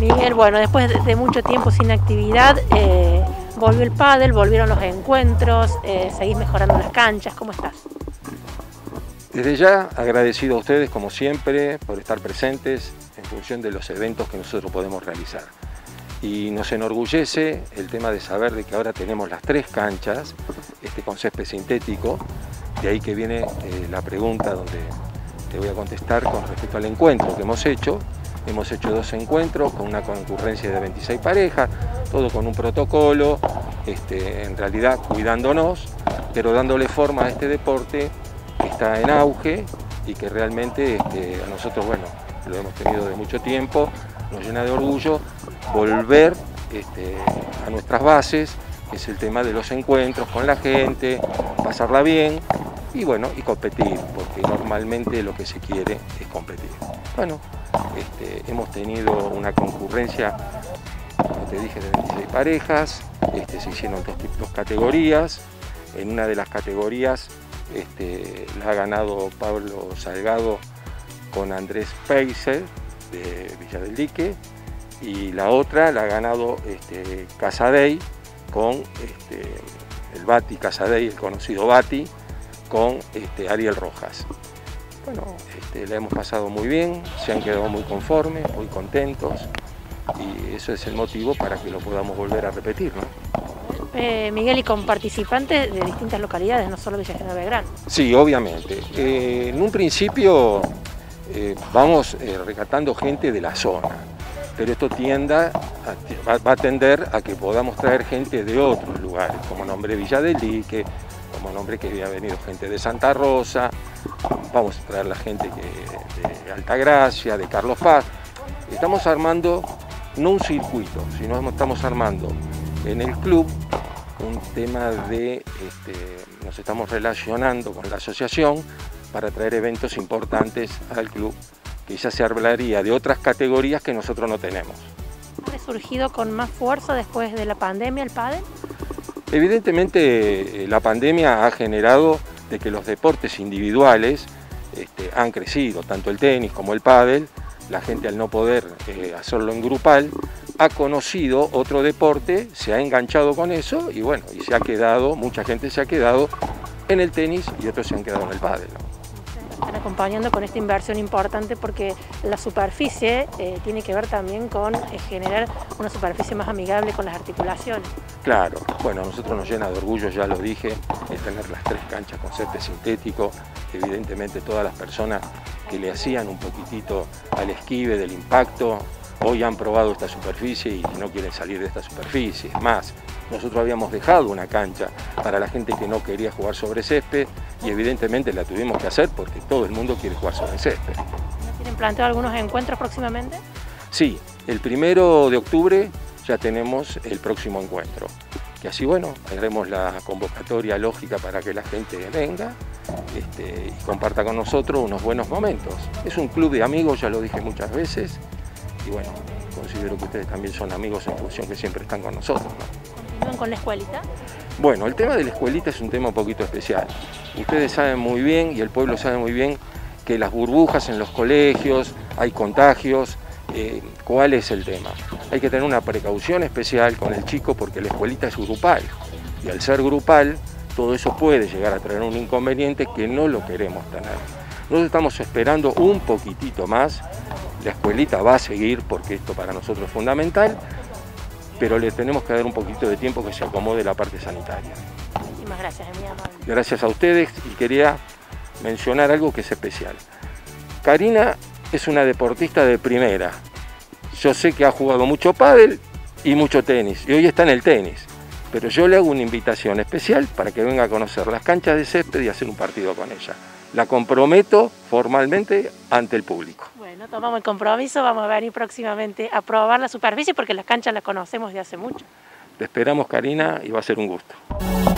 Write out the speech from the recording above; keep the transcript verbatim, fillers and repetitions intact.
Miguel, bueno, después de, de mucho tiempo sin actividad, eh, volvió el pádel, volvieron los encuentros, eh, seguís mejorando las canchas, ¿cómo estás? Desde ya, agradecido a ustedes, como siempre, por estar presentes en función de los eventos que nosotros podemos realizar. Y nos enorgullece el tema de saber de que ahora tenemos las tres canchas este, con césped sintético, de ahí que viene eh, la pregunta donde te voy a contestar con respecto al encuentro que hemos hecho. Hemos hecho dos encuentros con una concurrencia de veintiséis parejas, todo con un protocolo, este, en realidad cuidándonos, pero dándole forma a este deporte que está en auge y que realmente este, a nosotros, bueno, lo hemos tenido de mucho tiempo, nos llena de orgullo volver este, a nuestras bases, que es el tema de los encuentros con la gente, pasarla bien y bueno, y competir, porque normalmente lo que se quiere es competir. Bueno, este, hemos tenido una concurrencia, como te dije, de veintiséis parejas, este, se hicieron dos, dos categorías, en una de las categorías este, la ha ganado Pablo Salgado con Andrés Peiser de Villa del Dique, y la otra la ha ganado este, Casadei con este, el Bati Casadei, el conocido Bati, con este, Ariel Rojas. Bueno, este, la hemos pasado muy bien, se han quedado muy conformes, muy contentos, y eso es el motivo para que lo podamos volver a repetir, ¿no? Eh, Miguel, y con participantes de distintas localidades, no solo Villa General Belgrano. Sí, obviamente. Eh, en un principio eh, vamos eh, rescatando gente de la zona, pero esto tienda a, va, va a tender a que podamos traer gente de otros lugares, como nombre Villa del Dique, como nombre que había venido gente de Santa Rosa, vamos a traer la gente que, de Altagracia, de Carlos Paz. Estamos armando no un circuito, sino estamos armando en el club un tema de, este, nos estamos relacionando con la asociación para traer eventos importantes al club, que ya se hablaría de otras categorías que nosotros no tenemos. ¿Ha resurgido con más fuerza después de la pandemia el pádel? Evidentemente la pandemia ha generado de que los deportes individuales este, han crecido, tanto el tenis como el pádel. La gente, al no poder eh, hacerlo en grupal, ha conocido otro deporte, se ha enganchado con eso y bueno, y se ha quedado, mucha gente se ha quedado en el tenis y otros se han quedado en el pádel, ¿no? Están acompañando con esta inversión importante porque la superficie eh, tiene que ver también con eh, generar una superficie más amigable con las articulaciones. Claro, bueno, a nosotros nos llena de orgullo, ya lo dije, el tener las tres canchas con césped sintético. Evidentemente todas las personas que le hacían un poquitito al esquive del impacto, hoy han probado esta superficie y no quieren salir de esta superficie. Es más, nosotros habíamos dejado una cancha para la gente que no quería jugar sobre césped y evidentemente la tuvimos que hacer porque todo el mundo quiere jugar sobre césped. ¿Tienen planteado algunos encuentros próximamente? Sí, el primero de octubre ya tenemos el próximo encuentro. Que así, bueno, haremos la convocatoria lógica para que la gente venga este, y comparta con nosotros unos buenos momentos. Es un club de amigos, ya lo dije muchas veces, y bueno, considero que ustedes también son amigos en función que siempre están con nosotros, ¿no? ¿Continúan con la escuelita? Bueno, el tema de la escuelita es un tema un poquito especial. Ustedes saben muy bien, y el pueblo sabe muy bien, que las burbujas en los colegios, hay contagios. Eh, ¿Cuál es el tema? Hay que tener una precaución especial con el chico porque la escuelita es grupal. Y al ser grupal, todo eso puede llegar a traer un inconveniente que no lo queremos tener. Nosotros estamos esperando un poquitito más. La escuelita va a seguir porque esto para nosotros es fundamental, pero le tenemos que dar un poquito de tiempo que se acomode la parte sanitaria. Muchísimas gracias, es muy amable. Gracias a ustedes, y quería mencionar algo que es especial. Karina es una deportista de primera. Yo sé que ha jugado mucho pádel y mucho tenis, y hoy está en el tenis, pero yo le hago una invitación especial para que venga a conocer las canchas de césped y hacer un partido con ella. La comprometo formalmente ante el público. Bueno, tomamos el compromiso, vamos a venir próximamente a probar la superficie porque las canchas las conocemos de hace mucho. Te esperamos, Karina, y va a ser un gusto.